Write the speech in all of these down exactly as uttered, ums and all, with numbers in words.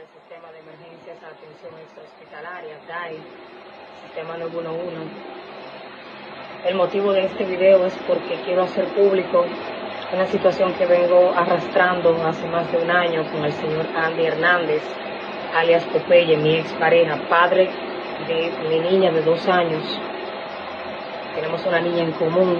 el sistema de emergencias a atención extrahospitalaria, D A I, sistema nueve uno uno. El motivo de este video es porque quiero hacer público una situación que vengo arrastrando hace más de un año con el señor Andy Hernández, alias Popeye, mi expareja, padre de mi niña de dos años. Tenemos una niña en común.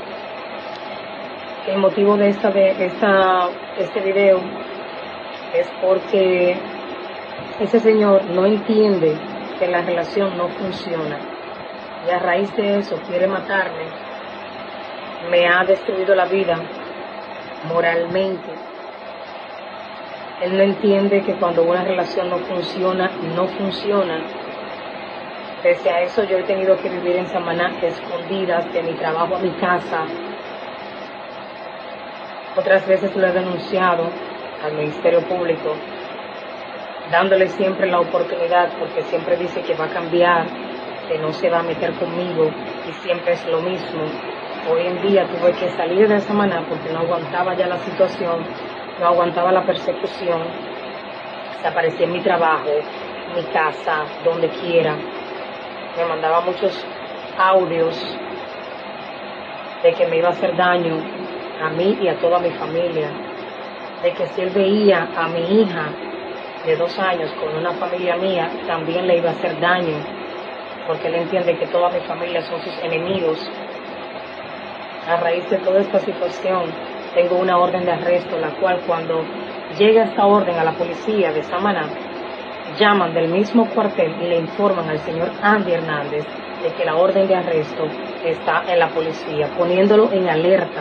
El motivo de esta de esta este video es porque ese señor no entiende que la relación no funciona y a raíz de eso quiere matarme. Me ha destruido la vida moralmente. Él no entiende que cuando una relación no funciona, no funciona. Pese a eso, yo he tenido que vivir en Samaná, escondidas de mi trabajo a mi casa. Otras veces lo he denunciado al Ministerio Público, dándole siempre la oportunidad, porque siempre dice que va a cambiar, que no se va a meter conmigo, y siempre es lo mismo. Hoy en día tuve que salir de Samaná porque no aguantaba ya la situación, no aguantaba la persecución. Desaparecí en mi trabajo, en mi casa, donde quiera. Me mandaba muchos audios de que me iba a hacer daño a mí y a toda mi familia, de que si él veía a mi hija de dos años con una familia mía, también le iba a hacer daño, porque él entiende que toda mi familia son sus enemigos. A raíz de toda esta situación, tengo una orden de arresto, la cual cuando llega esta orden a la policía de Samaná, llaman del mismo cuartel y le informan al señor Andy Hernández de que la orden de arresto está en la policía, poniéndolo en alerta.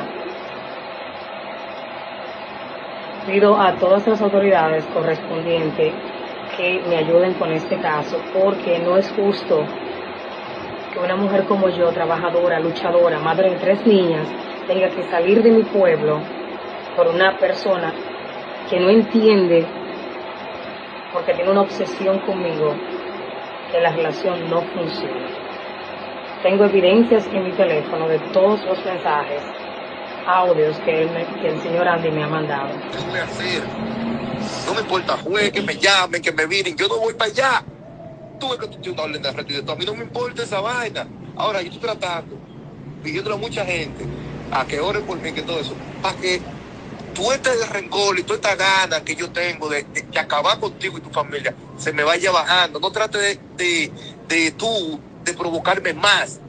Pido a todas las autoridades correspondientes que me ayuden con este caso, porque no es justo que una mujer como yo, trabajadora, luchadora, madre de tres niñas, tenga que salir de mi pueblo por una persona que no entiende, porque tiene una obsesión conmigo, que la relación no funciona. Tengo evidencias en mi teléfono de todos los mensajes, audios que, él me, que el señor Andy me ha mandado. ¿Qué voy a hacer? No me importa, juez, que me llamen, que me miren, yo no voy para allá. Tú ves que tú tienes una orden de arresto y de todo. A mí no me importa esa vaina. Ahora, yo estoy tratando, pidiéndole a mucha gente a que oren por mí, que todo eso, para que tú este rencor y toda esta gana que yo tengo de, de, de acabar contigo y tu familia se me vaya bajando. No trate de, de, de tú, de provocarme más.